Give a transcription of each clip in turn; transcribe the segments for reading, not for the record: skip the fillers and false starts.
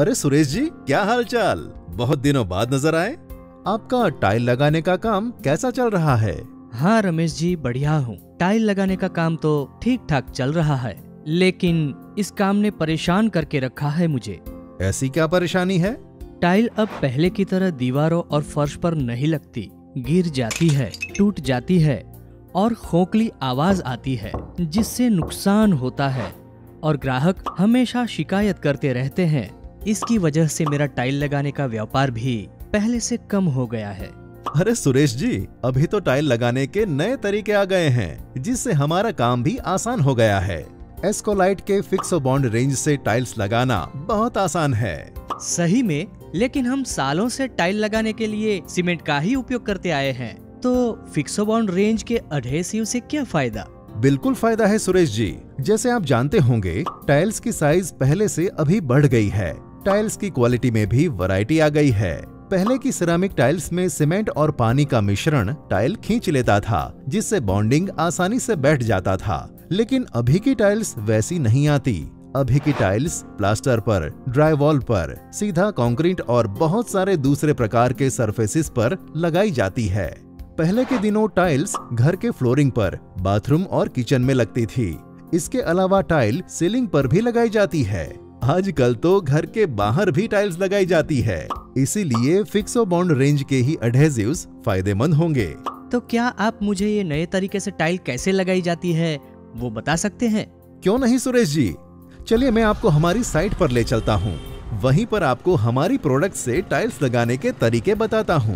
अरे सुरेश जी, क्या हाल चाल? बहुत दिनों बाद नजर आए। आपका टाइल लगाने का काम कैसा चल रहा है? हाँ रमेश जी, बढ़िया हूँ। टाइल लगाने का काम तो ठीक ठाक चल रहा है, लेकिन इस काम ने परेशान करके रखा है मुझे। ऐसी क्या परेशानी है? टाइल अब पहले की तरह दीवारों और फर्श पर नहीं लगती, गिर जाती है, टूट जाती है और खोखली आवाज आती है, जिससे नुकसान होता है और ग्राहक हमेशा शिकायत करते रहते हैं। इसकी वजह से मेरा टाइल लगाने का व्यापार भी पहले से कम हो गया है। अरे सुरेश जी, अभी तो टाइल लगाने के नए तरीके आ गए हैं, जिससे हमारा काम भी आसान हो गया है। एस्कोलाइट के फिक्सो बॉन्ड रेंज से टाइल्स लगाना बहुत आसान है। सही में, लेकिन हम सालों से टाइल लगाने के लिए सीमेंट का ही उपयोग करते आए हैं, तो फिक्सो बॉन्ड रेंज के एडहेसिव से क्या फायदा? बिल्कुल फायदा है सुरेश जी। जैसे आप जानते होंगे, टाइल्स की साइज पहले से अभी बढ़ गई है। टाइल्स की क्वालिटी में भी वैरायटी आ गई है। पहले की सिरेमिक टाइल्स में सीमेंट और पानी का मिश्रण टाइल खींच लेता था, जिससे बॉन्डिंग आसानी से बैठ जाता था। लेकिन अभी की टाइल्स वैसी नहीं आती। अभी की टाइल्स प्लास्टर पर, ड्राईवॉल पर, सीधा कंक्रीट और बहुत सारे दूसरे प्रकार के सरफेसेस पर लगाई जाती है। पहले के दिनों टाइल्स घर के फ्लोरिंग पर, बाथरूम और किचन में लगती थी। इसके अलावा टाइल सीलिंग पर भी लगाई जाती है। आजकल तो घर के बाहर भी टाइल्स लगाई जाती है। इसीलिए फिक्सो बॉन्ड रेंज के ही एडहेसिव्स फायदेमंद होंगे। तो क्या आप मुझे ये नए तरीके से टाइल कैसे लगाई जाती है वो बता सकते हैं? क्यों नहीं सुरेश जी, चलिए मैं आपको हमारी साइट पर ले चलता हूँ। वहीं पर आपको हमारी प्रोडक्ट से टाइल्स लगाने के तरीके बताता हूँ।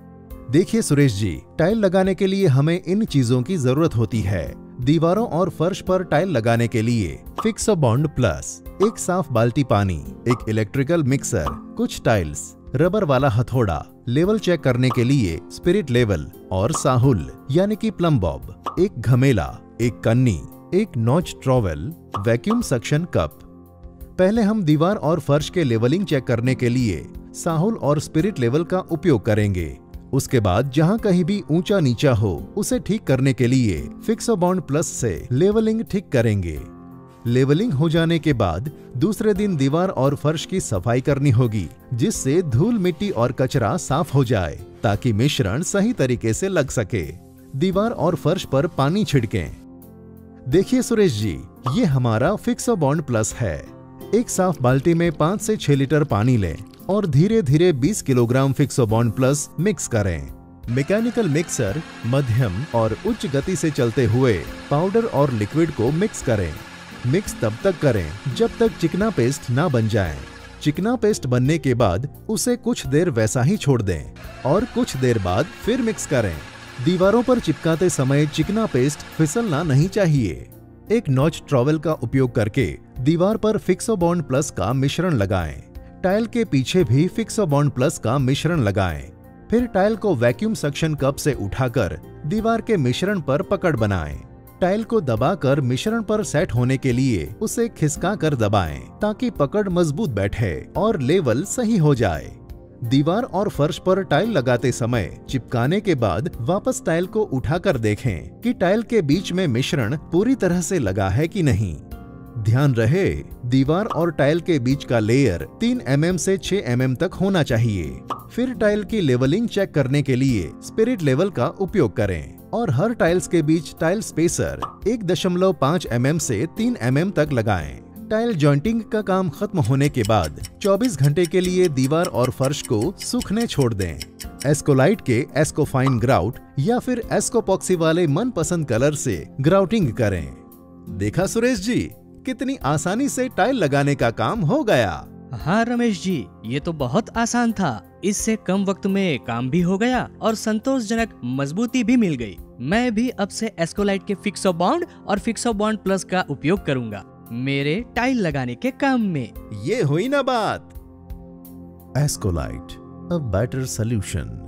देखिए सुरेश जी, टाइल लगाने के लिए हमें इन चीजों की जरूरत होती है। दीवारों और फर्श पर टाइल लगाने के लिए फिक्सो बॉन्ड प्लस, एक साफ बाल्टी पानी, एक इलेक्ट्रिकल मिक्सर, कुछ टाइल्स, रबर वाला हथौड़ा, लेवल चेक करने के लिए स्पिरिट लेवल और साहुल यानी कि प्लम बॉब, एक घमेला, एक कन्नी, एक notch trowel, vacuum suction cup. पहले हम दीवार और फर्श के लेवलिंग चेक करने के लिए साहुल और स्पिरिट लेवल का उपयोग करेंगे। उसके बाद जहां कहीं भी ऊंचा नीचा हो, उसे ठीक करने के लिए फिक्सो बॉन्ड प्लस से लेवलिंग ठीक करेंगे। लेवलिंग हो जाने के बाद दूसरे दिन दीवार और फर्श की सफाई करनी होगी, जिससे धूल, मिट्टी और कचरा साफ हो जाए, ताकि मिश्रण सही तरीके से लग सके। दीवार और फर्श पर पानी छिड़कें। देखिए सुरेश जी, ये हमारा फिक्सो बॉन्ड प्लस है। एक साफ बाल्टी में 5 से 6 लीटर पानी लें और धीरे धीरे 20 kilogram Fixo Bond plus mix करें। मैकेनिकल मिक्सर मध्यम और उच्च गति से चलते हुए पाउडर और लिक्विड को मिक्स करें। मिक्स तब तक करें जब तक चिकना पेस्ट ना बन जाए। चिकना पेस्ट बनने के बाद उसे कुछ देर वैसा ही छोड़ दें और कुछ देर बाद फिर मिक्स करें। दीवारों पर चिपकाते समय चिकना पेस्ट फिसलना नहीं चाहिए। एक नॉच ट्रॉवेल का उपयोग करके दीवार पर फिक्सो बॉन्ड प्लस का मिश्रण लगाएं। टाइल के पीछे भी फिक्सो बॉन्ड प्लस का मिश्रण लगाएं। फिर टाइल को वैक्यूम सक्शन कप से उठाकर दीवार के मिश्रण पर पकड़ बनाएं। टाइल को दबाकर मिश्रण पर सेट होने के लिए उसे खिसका कर दबाएं, ताकि पकड़ मजबूत बैठे और लेवल सही हो जाए। दीवार और फर्श पर टाइल लगाते समय चिपकाने के बाद वापस टाइल को उठाकर देखें कि टाइल के बीच में मिश्रण पूरी तरह से लगा है कि नहीं। ध्यान रहे, दीवार और टाइल के बीच का लेयर 3 mm से 6 mm तक होना चाहिए। फिर टाइल की लेवलिंग चेक करने के लिए स्पिरिट लेवल का उपयोग करें और हर टाइल्स के बीच टाइल स्पेसर 1.5 mm से 3 mm तक लगाएं। टाइल जॉइंटिंग का काम खत्म होने के बाद 24 घंटे के लिए दीवार और फर्श को सूखने छोड़ दें। एस्कोलाइट के एस्कोफाइन ग्राउट या फिर एस्कोपॉक्सी वाले मनपसंद कलर से ग्राउटिंग करें। देखा सुरेश जी, कितनी आसानी से टाइल लगाने का काम हो गया। हाँ रमेश जी, ये तो बहुत आसान था। इससे कम वक्त में काम भी हो गया और संतोषजनक मजबूती भी मिल गई। मैं भी अब से एस्कोलाइट के फिक्सो बॉन्ड और फिक्सो बॉन्ड प्लस का उपयोग करूंगा मेरे टाइल लगाने के काम में। ये हुई ना बात। Ascolite, a better solution.